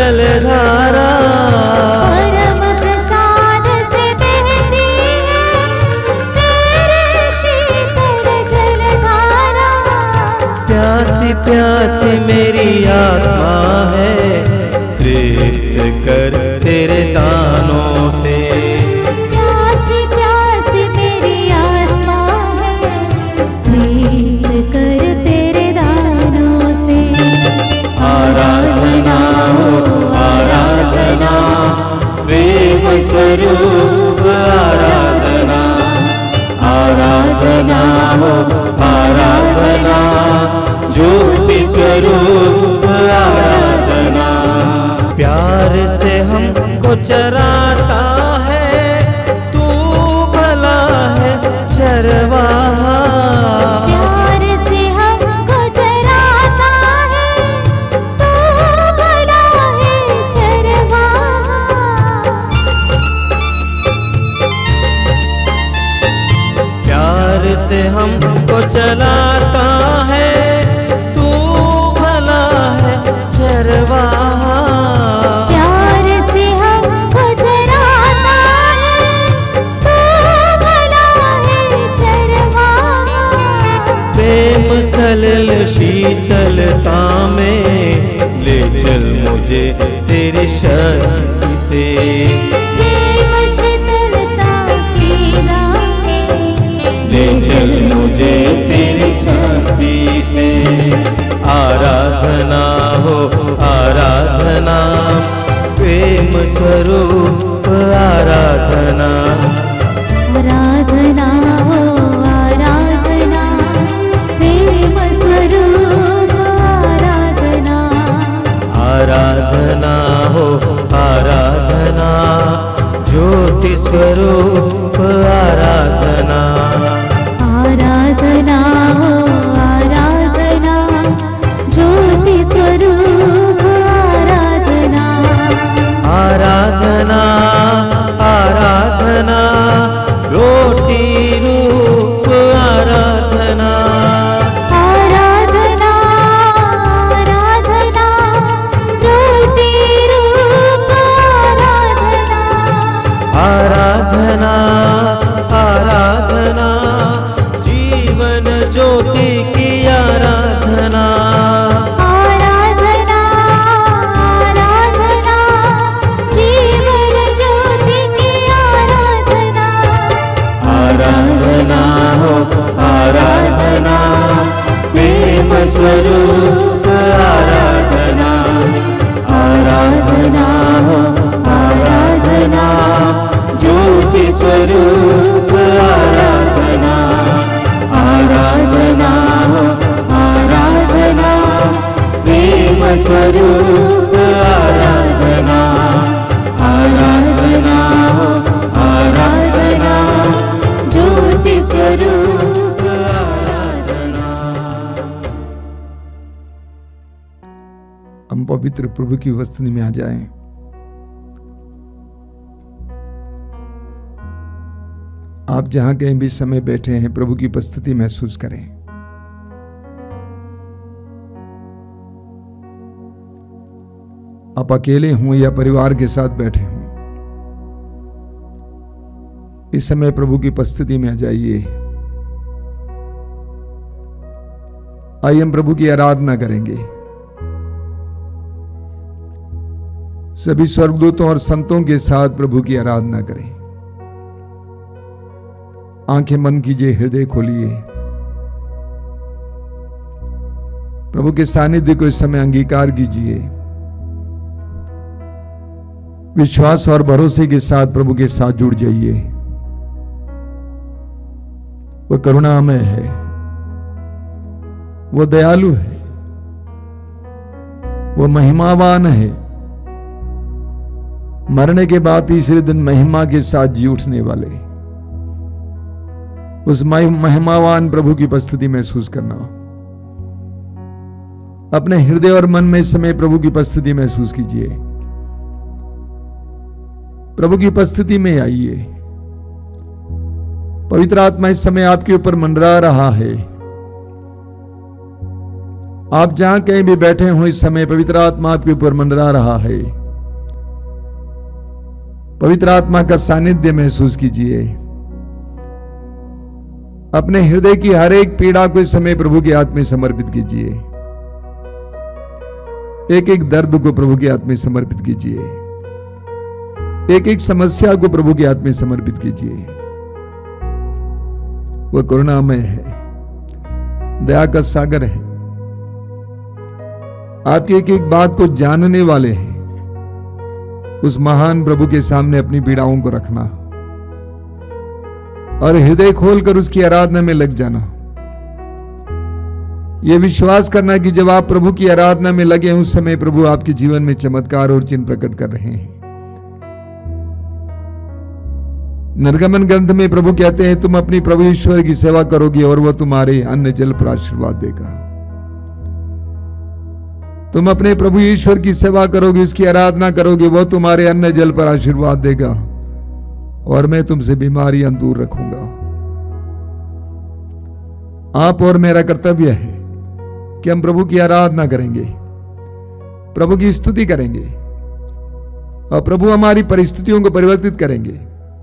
जलधारा परम प्रसाद से बहती है तेरे शीतल जलधारा। प्यासी प्यासी मेरी आत्मा है, तृप्त कर तेरे दानों से। प्यासी प्यासी मेरी आत्मा है, प्रीत कर तेरे दानों से। आराधना हो आराधना, प्रेम स्वरूप आराधना। आराधना हो आराधना, ज्योति स्वरूप आराधना। प्यार से हमको चराता है, तू भला है चरवाहा। प्यार से हमको चराता है, तू भला है चरवाहा। प्यार से हमको चलाता है, तू भला है चरवाहा। प्यार से हमको चराता है, तू भला है चरवाहा। प्रेम सलल शीतलता में ले चल मुझे तेरी शक्ति से। प्रेम शीतलता की राहें ले चल मुझे तेरी शक्ति से। आराधना हो आराधना, प्रेम स्वरूप आराधना। आराधना हो आराधना, प्रेम स्वरूप आराधना। आराधना हो आराधना, ज्योति स्वरूप आराधना। आराधना हो आराधना, ज्योति स्वरूप आराधना। आराधना आराधना, रोटी रूप आराधना। आराधना आराधना, रोटी रूप आराधना। आराधना आराधना, जीवन ज्योति की आराधना। आराधना आराधना, जीवन ज्योति की आराधना। आराधना हो आराधना, प्रेम स्वरूप आराधना। आराधना हो आराधना, ज्योति स्वरूप आराधना। आराधना हो आराधना, प्रेम स्वरूप आराधना। आराधना हो आराधना, ज्योति स्वरूप आराधना। हम पवित्र प्रभु की उपस्थिति में आ जाएं। आप जहां कहीं भी समय बैठे हैं, प्रभु की उपस्थिति महसूस करें। आप अकेले हों या परिवार के साथ बैठे हों, इस समय प्रभु की उपस्थिति में आ जाइए। आइए हम प्रभु की आराधना करेंगे। सभी स्वर्गदूतों और संतों के साथ प्रभु की आराधना करें। आंखें बंद कीजिए, हृदय खोलिए। प्रभु के सानिध्य को इस समय अंगीकार कीजिए। विश्वास और भरोसे के साथ प्रभु के साथ जुड़ जाइए। वो करुणामय है, वो दयालु है, वो महिमावान है। मरने के बाद तीसरे दिन महिमा के साथ जी उठने वाले उस महिमावान प्रभु की उपस्थिति महसूस करना। अपने हृदय और मन में इस समय प्रभु की उपस्थिति महसूस कीजिए। प्रभु की उपस्थिति में आइए। पवित्र आत्मा इस समय आपके ऊपर मंडरा रहा है। आप जहां कहीं भी बैठे हो, इस समय पवित्र आत्मा आपके ऊपर मंडरा रहा है। पवित्र आत्मा का सानिध्य महसूस कीजिए। अपने हृदय की हर एक पीड़ा को इस समय प्रभु के हाथ में समर्पित कीजिए। एक एक दर्द को प्रभु के हाथ में समर्पित कीजिए। एक एक समस्या को प्रभु के हाथ में समर्पित कीजिए। वह करुणामय है, दया का सागर है। आपकी एक एक बात को जानने वाले हैं। उस महान प्रभु के सामने अपनी पीड़ाओं को रखना और हृदय खोलकर उसकी आराधना में लग जाना। यह विश्वास करना कि जब आप प्रभु की आराधना में लगे उस समय प्रभु आपके जीवन में चमत्कार और चिन्ह प्रकट कर रहे हैं। निर्गमन ग्रंथ में प्रभु कहते हैं, तुम अपनी प्रभु ईश्वर की सेवा करोगे और वह तुम्हारे अन्न जल पर आशीर्वाद देगा। तुम अपने प्रभु ईश्वर की सेवा करोगे, उसकी आराधना करोगे, वह तुम्हारे अन्न जल पर आशीर्वाद देगा और मैं तुमसे बीमारियां दूर रखूंगा। आप और मेरा कर्तव्य है कि हम प्रभु की आराधना करेंगे, प्रभु की स्तुति करेंगे और प्रभु हमारी परिस्थितियों को परिवर्तित करेंगे।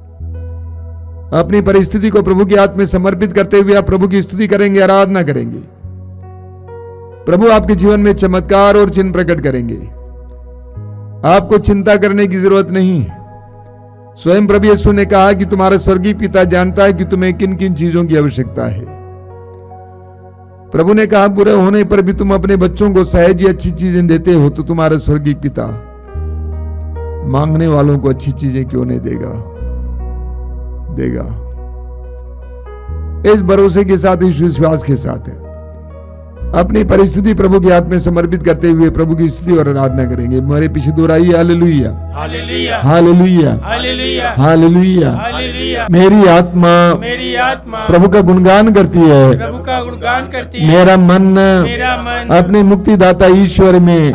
अपनी परिस्थिति को प्रभु के हाथ में समर्पित करते हुए आप प्रभु की स्तुति करेंगे, आराधना करेंगे। प्रभु आपके जीवन में चमत्कार और चिन्ह प्रकट करेंगे। आपको चिंता करने की जरूरत नहीं है। स्वयं प्रभु यीशु ने कहा कि तुम्हारा स्वर्गीय पिता जानता है कि तुम्हें किन किन चीजों की आवश्यकता है। प्रभु ने कहा, बुरे होने पर भी तुम अपने बच्चों को सहज ही अच्छी चीजें देते हो, तो तुम्हारा स्वर्गीय पिता मांगने वालों को अच्छी चीजें क्यों नहीं देगा। इस भरोसे के साथ, इस विश्वास के साथ है अपनी परिस्थिति प्रभु के हाथ में समर्पित करते हुए प्रभु की स्तुति और आराधना करेंगे। मेरे पीछे दोहराइए, hallelujah, hallelujah, hallelujah, hallelujah, hallelujah. Hallelujah. मेरी आत्मा प्रभु का गुणगान करती है, प्रभु का गुणगान करती है। मेरा मन अपने मुक्तिदाता ईश्वर में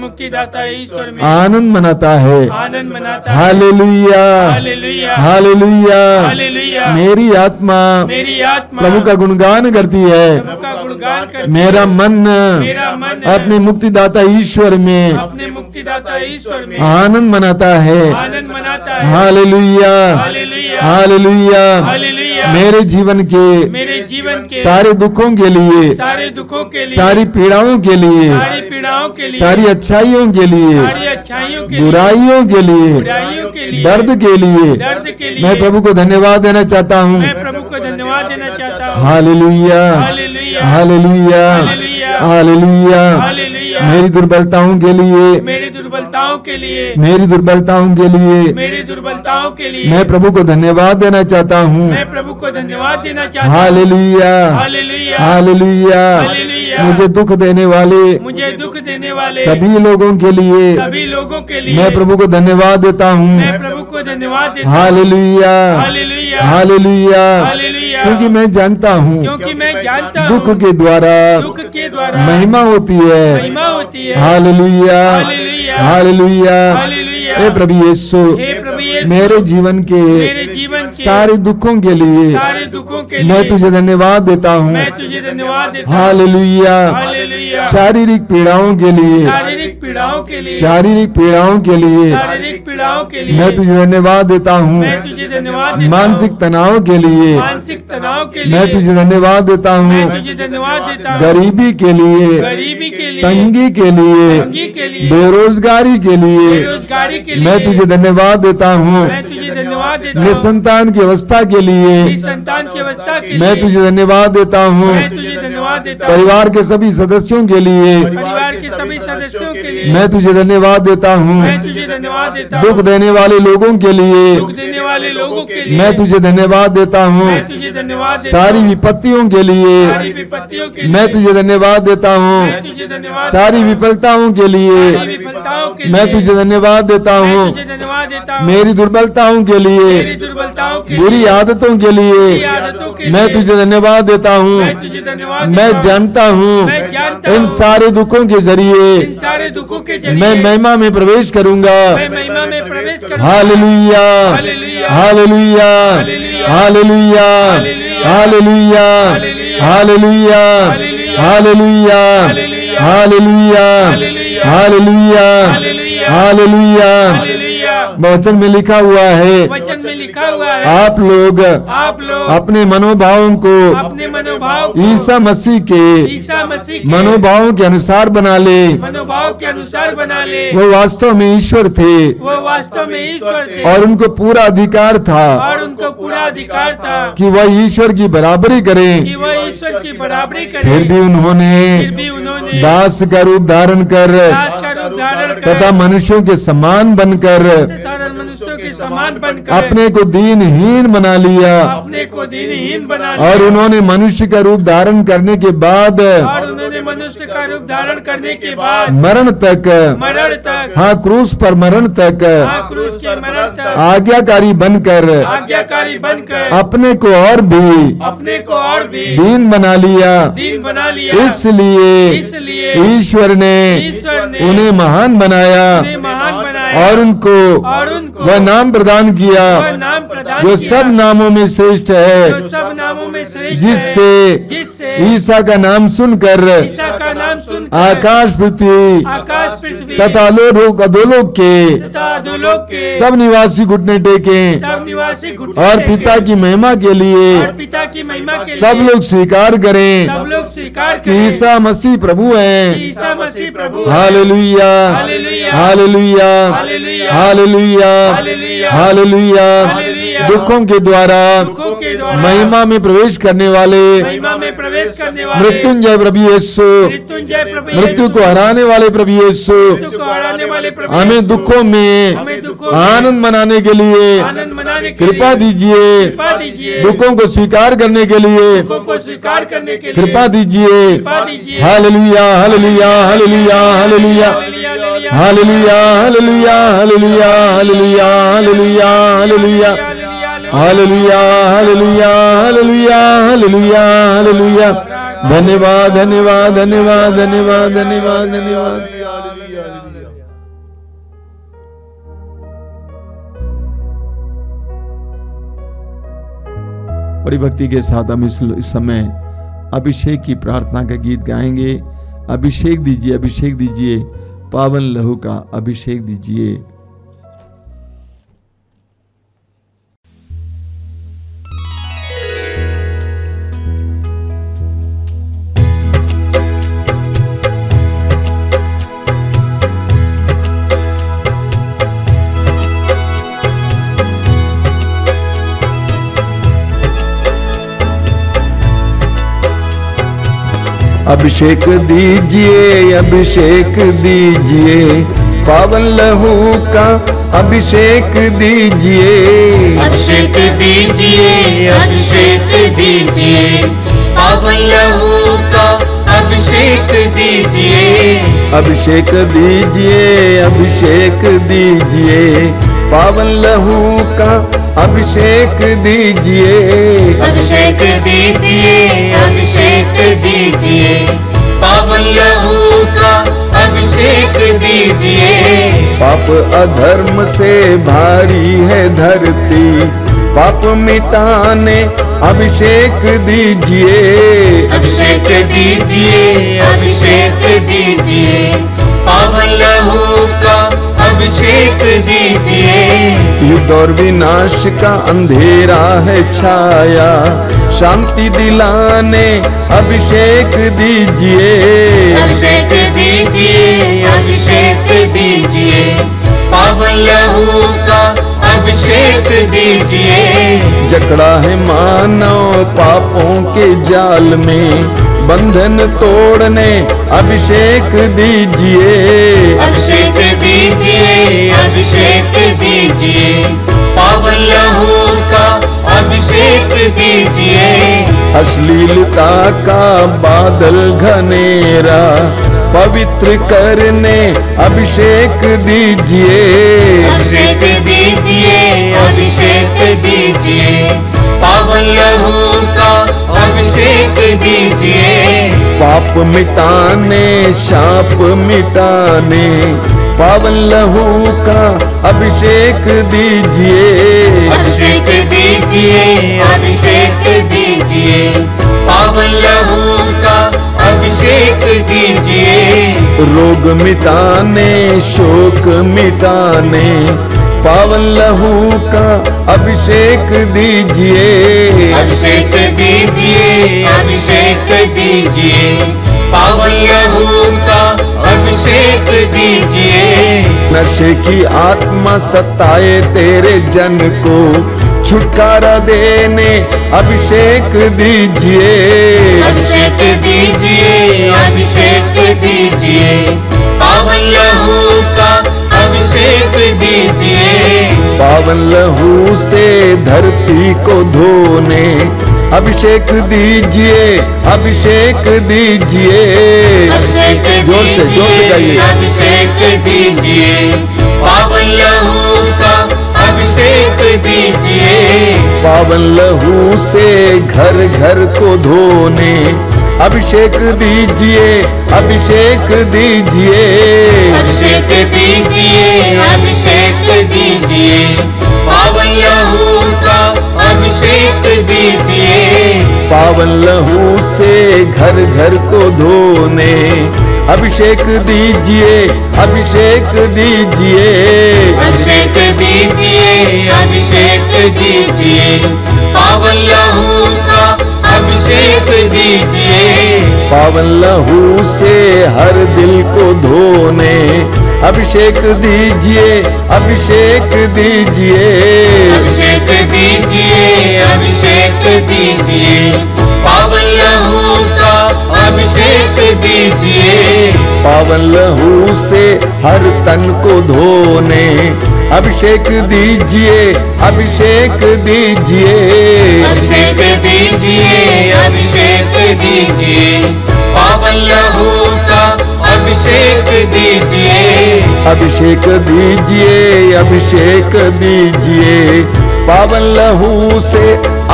आनंद मनाता है। Hallelujah, hallelujah, hallelujah, hallelujah. मेरी आत्मा प्रभु का गुणगान करती है। मेरा मन अपने मुक्तिदाता ईश्वर में आनंद मनाता है। Hallelujah, hallelujah. मेरे जीवन के सारे दुखों के लिए, सारी पीड़ाओं के लिए, सारी अच्छाइयों के लिए, बुराइयों के लिए, दर्द के लिए मैं प्रभु को धन्यवाद देना चाहता हूँ। Hallelujah, hallelujah, hallelujah. मेरी दुर्बलताओं के लिए, मेरी दुर्बलताओं के लिए, मेरी दुर्बलताओं के लिए, मेरी दुर्बलताओं के लिए मैं प्रभु को धन्यवाद देना चाहता हूँ। मैं प्रभु को धन्यवाद देना चाहता हूँ। Hallelujah, hallelujah, hallelujah. हालेलुया। मुझे दुख देने वाले, मुझे दुख देने वाले सभी लोगों के लिए, सभी लोगों के लिए मैं प्रभु को धन्यवाद देता हूँ। मैं प्रभु को धन्यवाद देता हूँ। Hallelujah, hallelujah, hallelujah. हालेलुया। क्योंकि मैं जानता हूँ क्योंकि मैं जानता हूँ दुख के द्वारा महिमा होती है। महिमा होती है। Hallelujah, hallelujah, hallelujah. हालेलुया। हे प्रभु यीशु, मेरे जीवन के सारे दुखों के लिए सारे दुखों के मैं लिए तुझे धन्यवाद देता हूँ। मैं तुझे धन्यवाद देता हूँ। Hallelujah, hallelujah. शारीरिक पीड़ाओं के लिए, शारीरिक पीड़ाओं के लिए, शारीरिक पीड़ाओं के लिए शारीरिक पीड़ाओं के लिए मैं तुझे धन्यवाद देता हूँ। मैं तुझे धन्यवाद देता हूँ। मानसिक तनाव के लिए मानसिक तनाव के लिए मैं तुझे धन्यवाद देता मैं हूँ। तुझे धन्यवाद देता हूँ। गरीबी के लिए, गरीबी के लिए, तंगी के लिए, तंगी के लिए, बेरोजगारी के लिए बेरोजगारी के लिए मैं तुझे धन्यवाद देता हूँ। मैं तुझे धन्यवाद देता हूँ। निसंतान की अवस्था के लिए संतान की अवस्था के मैं लिए तुझे धन्यवाद देता हूँ। मैं तुझे धन्यवाद देता हूँ। परिवार के सभी सदस्यों के लिए परिवार के सभी सदस्यों के लिए मैं तुझे धन्यवाद देता हूँ। मैं तुझे धन्यवाद देता हूँ। दुख देने वाले लोगों के लिए दुख देने वाले लोगों के लिए मैं तुझे धन्यवाद देता हूँ। मैं तुझे धन्यवाद देता सारी हूँ। विपत्तियों के लिए सारी विपत्तियों के लिए मैं तुझे धन्यवाद देता हूँ। मैं तुझे धन्यवाद सारी विफलताओं के लिए सारी विफलताओं के लिए मैं तुझे धन्यवाद देता मैं हूँ। तुझे धन्यवाद देता हूँ। मेरी दुर्बलताओं के मेरी लिए, दुर्बलताओं के बुरी लिए, आदतों के बुरी लिए आदतों के मैं लिए तुझे धन्यवाद देता हूँ। मैं तुझे धन्यवाद मैं देता हूँ। जानता हूँ मैं जानता इन हूँ सारे दुखों के जरिए इन सारे दुखों के जरिए मैं महिमा में प्रवेश करूंगा। मैं महिमा में प्रवेश करूंगा। Hallelujah, hallelujah, hallelujah, hallelujah, hallelujah, hallelujah, hallelujah, hallelujah, hallelujah, hallelujah, वचन में लिखा हुआ है, वचन में लिखा हुआ है, आप लोग अपने मनोभावों को अपने मनोभाव ईसा मसीह के मनोभावों के अनुसार बना ले। मनोभाव के अनुसार बना ले। वो वास्तव में ईश्वर थे, वो वास्तव में ईश्वर थे, और उनको पूरा अधिकार था और उनको पूरा अधिकार था कि वह ईश्वर की बराबरी करें। कि वह ईश्वर की बराबरी करे। फिर भी उन्होंने दास का रूप धारण कर दास का रूप धारण कर तथा मनुष्यों के समान बनकर तथा मनुष्यों के समान बनकर अपने को दीनहीन बना लिया। अपने को दीनहीन बना लिया। और उन्होंने मनुष्य का रूप धारण करने के बाद और उन्होंने मनुष्य का रूप धारण करने के बाद मरण तक, हाँ क्रूस पर मरण तक, क्रूस के मरण तक आज्ञाकारी बनकर अपने को और भी दीन बना लिया। इसलिए ईश्वर ने उन्हें महान बनाया और उनको वह नाम प्रदान किया जो सब नामों में श्रेष्ठ है, जिससे ईसा का नाम सुनकर आकाश पृथ्वी तथा अधोलोक के सब निवासी घुटने टेके और पिता की महिमा के लिए सब लोग स्वीकार करें कि ईसा मसीह प्रभु हैं। Hallelujah, hallelujah, hallelujah, hallelujah. दुखों के द्वारा महिमा में प्रवेश करने वाले मृत्युंजय प्रभु यीशु, मृत्यु को हराने वाले प्रभु यीशु, हमें दुखों में आनंद मनाने के लिए कृपा दीजिए। दुखों को स्वीकार करने के लिए कृपा दीजिए। Hallelujah, hallelujah, hallelujah, hallelujah, hallelujah, hallelujah, hallelujah, hallelujah, hallelujah, hallelujah, hallelujah, hallelujah, hallelujah, hallelujah, hallelujah. धन्यवाद, धन्यवाद, धन्यवाद, धन्यवाद, धन्यवाद, धन्यवाद। बड़ी भक्ति के साथ हम इस समय अभिषेक की प्रार्थना का गीत गाएंगे। अभिषेक दीजिए, अभिषेक दीजिए, पावन लहू का अभिषेक दीजिए। अभिषेक दीजिए, अभिषेक दीजिए, पावन लहू का अभिषेक दीजिए। अभिषेक दीजिए, अभिषेक दीजिए, पावन लहू का अभिषेक दीजिए। अभिषेक दीजिए, अभिषेक दीजिए, पावन लहू का अभिषेक दीजिए। अभिषेक दीजिए, अभिषेक दीजिए, पावन लहू का अभिषेक दीजिए। पाप अधर्म से भारी है धरती, पाप मिटाने अभिषेक दीजिए। अभिषेक दीजिए, अभिषेक दीजिए, पावन लहू का अभिषेक दीजिए। युद्ध और विनाश का अंधेरा है छाया, शांति दिलाने अभिषेक दीजिए। अभिषेक दीजिए, अभिषेक दीजिए, पावन लहू का अभिषेक दीजिए। जकड़ा है मानव पापों के जाल में, बंधन तोड़ने अभिषेक दीजिए। अभिषेक दीजिए, अभिषेक दीजिए, पावन लहू का अभिषेक दीजिए। अश्लीलता का बादल घनेरा पवित्र करने अभिषेक दीजिए। अभिषेक दीजिए, अभिषेक दीजिए, पावन लहू का अभिषेक दीजिए। पाप मिटाने, शाप मिटाने, पावन लहू का अभिषेक दीजिए। अभिषेक दीजिए, अभिषेक दीजिए, पावन लहू का अभिषेक दीजिए। रोग मिटाने, शोक मिटाने, पावन लहू का अभिषेक दीजिए, अभिषेक दीजिए, अभिषेक दीजिए, पावन लहू का अभिषेक दीजिए। नशे की आत्मा सताए तेरे जन को छुटकारा देने अभिषेक दीजिए, अभिषेक दीजिए, अभिषेक दीजिए, पावन लहू का अभिषेक दीजिए। पावन लहू से धरती को धोने अभिषेक दीजिए, अभिषेक दीजिए। अभिषेक जोर से गाइए। अभिषेक दीजिए, पावन लहू का अभिषेक दीजिए। पावन लहू से घर घर को धोने अभिषेक दीजिए, अभिषेक दीजिए। अभिषेक दीजिए, अभिषेक दीजिए, पावन लहू का अभिषेक दीजिए। पावन लहू से घर घर को धोने अभिषेक दीजिए, अभिषेक दीजिए। अभिषेक दीजिए, अभिषेक दीजिए, पावन लहू का अभिषेक दीजिए। पावन लहू से हर दिल को धोने अभिषेक दीजिए, अभिषेक दीजिए। अभिषेक दीजिए, अभिषेक दीजिए, पावन लहू का अभिषेक दीजिए। पावन लहू से हर तन को धोने अभिषेक दीजिए, अभिषेक दीजिए। अभिषेक दीजिए, अभिषेक दीजिए, पावन लहू का अभिषेक दीजिए। अभिषेक दीजिए, अभिषेक दीजिए, पावन लहू से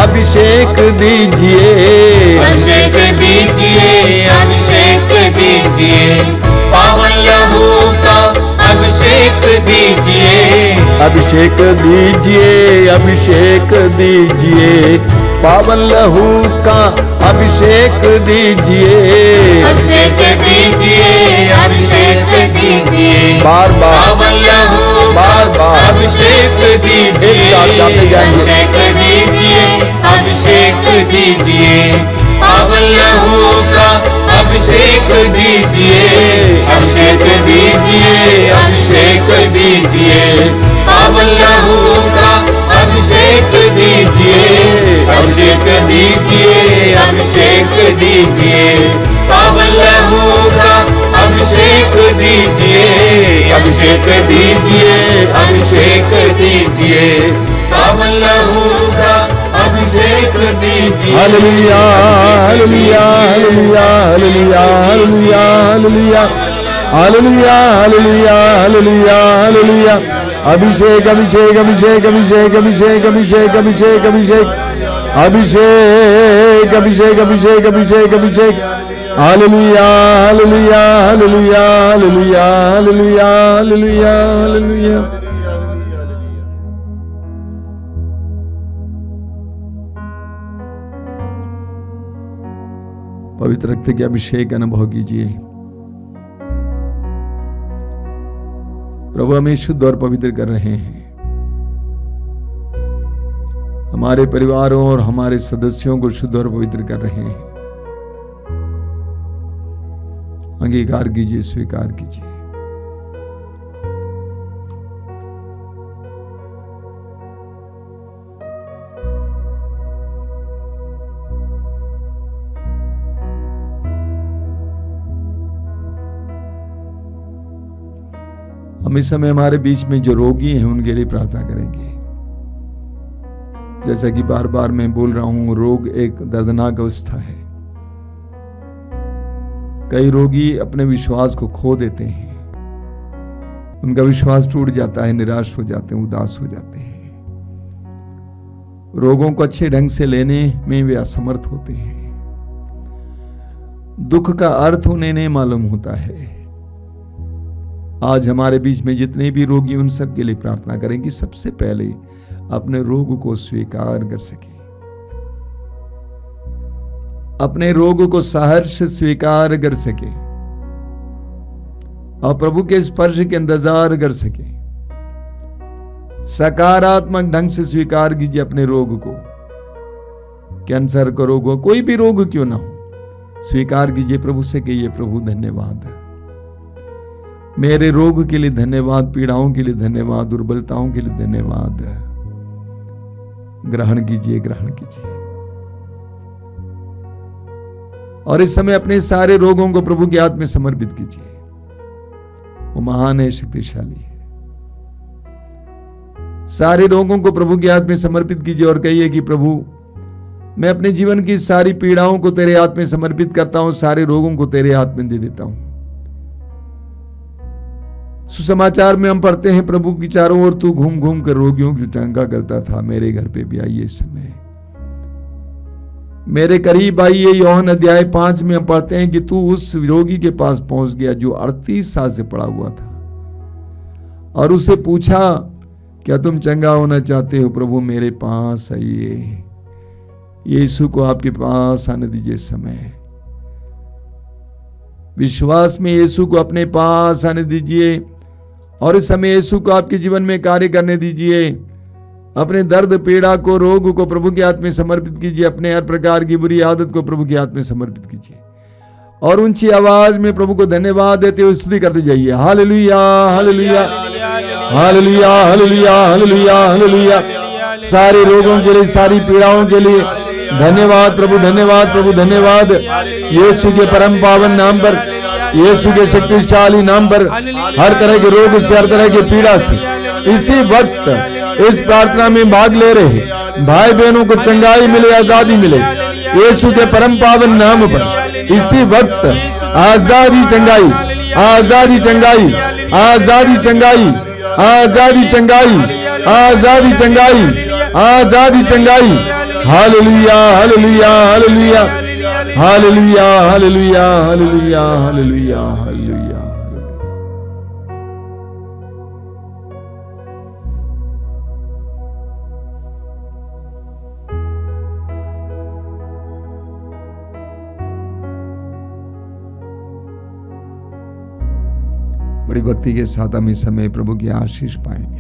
अभिषेक दीजिए। अभिषेक दीजिए, अभिषेक दीजिए, पावन लहू का अभिषेक दीजिए। अभिषेक दीजिए, अभिषेक दीजिए, पावन लहू का अभिषेक दीजिए। अभिषेक दीजिए, अभिषेक दीजिए, बार बार पावन लहू बार बार अभिषेक दीजिए। एक साथ गाते जाएंगे। अभिषेक दीजिए, अभिषेक दीजिए, पावन लहू का अभिषेक दीजिए। अभिषेक दीजिए, अभिषेक दीजिए, पावन लहू का अभिषेक दीजिए। अभिषेक दीजिए, अभिषेक दीजिए, पावन लहू का अभिषेक दीजिए। अभिषेक दीजिए, अभिषेक दीजिए, पावन लहू का अभिषेक दीजिए। Hallelujah, hallelujah, hallelujah, hallelujah, hallelujah, hallelujah, hallelujah, hallelujah, hallelujah. अभिषेक, अभिषेक, अभिषेक, अभिषेक, अभिषेक, अभिषेक, अभिषेक, अभिषेक, अभिषेक, अभिषेक, अभिषेक, अभिषेक, अभिषेक। Hallelujah, hallelujah, hallelujah, hallelujah, hallelujah, hallelujah, hallelujah. पवित्र रक्त के अभिषेक अनुभव कीजिए। प्रभु हमें शुद्ध और पवित्र कर रहे हैं। हमारे परिवारों और हमारे सदस्यों को शुद्ध और पवित्र कर रहे हैं। अंगीकार कीजिए, स्वीकार कीजिए। हम इस समय हमारे बीच में जो रोगी हैं उनके लिए प्रार्थना करेंगे। जैसा कि बार बार मैं बोल रहा हूं, रोग एक दर्दनाक अवस्था है। कई रोगी अपने विश्वास को खो देते हैं, उनका विश्वास टूट जाता है, निराश हो जाते हैं, उदास हो जाते हैं। रोगों को अच्छे ढंग से लेने में वे असमर्थ होते हैं। दुख का अर्थ उन्हें नहीं मालूम होता है। आज हमारे बीच में जितने भी रोगी, उन सब के लिए प्रार्थना करें कि सबसे पहले अपने रोग को स्वीकार कर सके, अपने रोग को सहर्ष स्वीकार कर सके और प्रभु के स्पर्श के इंतजार कर सके। सकारात्मक ढंग से स्वीकार कीजिए अपने रोग को। कैंसर का रोग हो, कोई भी रोग क्यों ना हो, स्वीकार कीजिए, प्रभु से कहिए, प्रभु धन्यवाद, मेरे रोग के लिए धन्यवाद, पीड़ाओं के लिए धन्यवाद, दुर्बलताओं के लिए धन्यवाद। ग्रहण कीजिए, ग्रहण कीजिए। और इस समय अपने सारे रोगों को प्रभु के हाथ में समर्पित कीजिए। वो महान है, शक्तिशाली है। सारे रोगों को प्रभु के हाथ में समर्पित कीजिए और कहिए कि प्रभु मैं अपने जीवन की सारी पीड़ाओं को तेरे हाथ में समर्पित करता हूं, सारे रोगों को तेरे हाथ में दे देता हूं। सुसमाचार में हम पढ़ते हैं, प्रभु की चारों ओर तू घूम घूम कर रोगियों की चंगा करता था, मेरे घर पे भी आइए इस समय, मेरे करीब आइए। यूहन्ना अध्याय 5 में हम पढ़ते हैं कि तू उस रोगी के पास पहुंच गया जो 38 साल से पड़ा हुआ था और उससे पूछा, क्या तुम चंगा होना चाहते हो? प्रभु मेरे पास आइए। यीशु को आपके पास आने दीजिए इस समय। विश्वास में यीशु को अपने पास आने दीजिए और इस समय यीशु को आपके जीवन में कार्य करने दीजिए। अपने दर्द, पीड़ा को, रोग को प्रभु के हाथ में समर्पित कीजिए। अपने हर प्रकार की बुरी आदत को प्रभु के हाथ में समर्पित कीजिए और ऊंची आवाज में प्रभु को धन्यवाद देते हुए स्तुति करते जाइए। Hallelujah, hallelujah, hallelujah, hallelujah, hallelujah, hallelujah. सारे रोगों के लिए, सारी पीड़ाओं के लिए धन्यवाद प्रभु, धन्यवाद प्रभु, धन्यवाद। यीशु के परम पावन नाम पर, यीशु के शक्तिशाली नाम पर, हर तरह के रोग से, हर तरह की पीड़ा से इसी वक्त इस प्रार्थना में भाग ले रहे भाई बहनों को चंगाई मिले, आजादी मिले। यीशु के परम पावन नाम पर इसी वक्त आजादी, चंगाई, आजादी, चंगाई, आजादी, चंगाई, आजादी, चंगाई, आजादी, चंगाई, आजादी, चंगाई। Hallelujah, hallelujah, hallelujah, hallelujah, hallelujah, hallelujah, hallelujah, hallelujah. बड़ी भक्ति के साथ हम इस समय प्रभु की आशीष पाएंगे।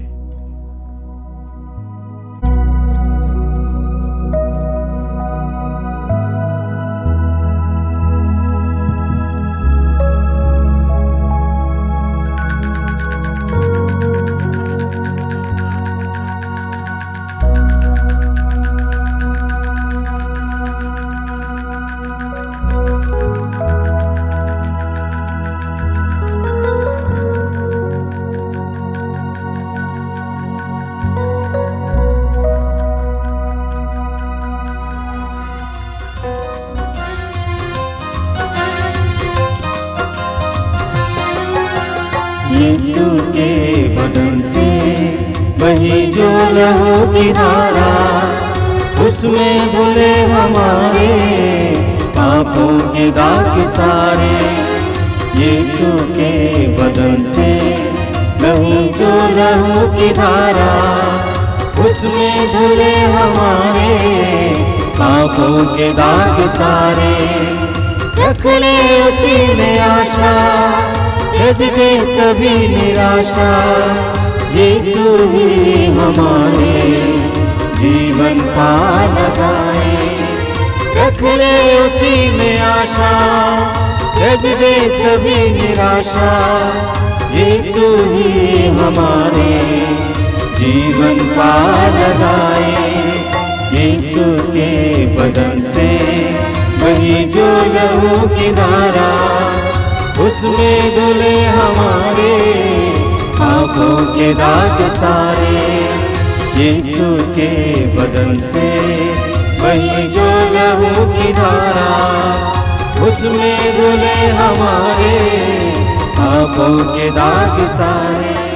यीशु के बदन से वही जो लहू की धारा, उसमें धुले हमारे पापों के दाग सारे। यीशु के बदन से वही जो लहू की धारा, उसमें धुले हमारे पापों के दाग सारे। रख ले उसी में आशा, त्यज दे सभी निराशा। यीशु ही हमारे जीवन पार लगाए। रख ले उसी में आशा, त्यज दे सभी निराशा। यीशु ही हमारे जीवन पार लगाए। यीशु के बदन से वही जो लहू की धारा, उसमें धुले हमारे पापों के दाग सारे। यीशु के बदन से वही जो लहू की धारा, उसमें धुले हमारे पापों के दाग सारे।